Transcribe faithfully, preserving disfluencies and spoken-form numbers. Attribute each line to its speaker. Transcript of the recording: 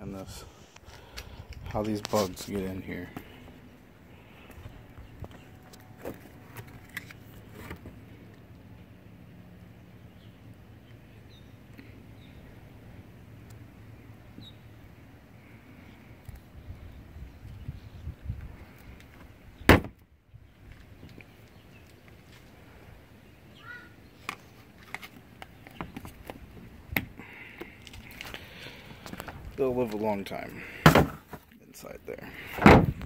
Speaker 1: on this. How these bugs get in here. They'll live a long time inside there.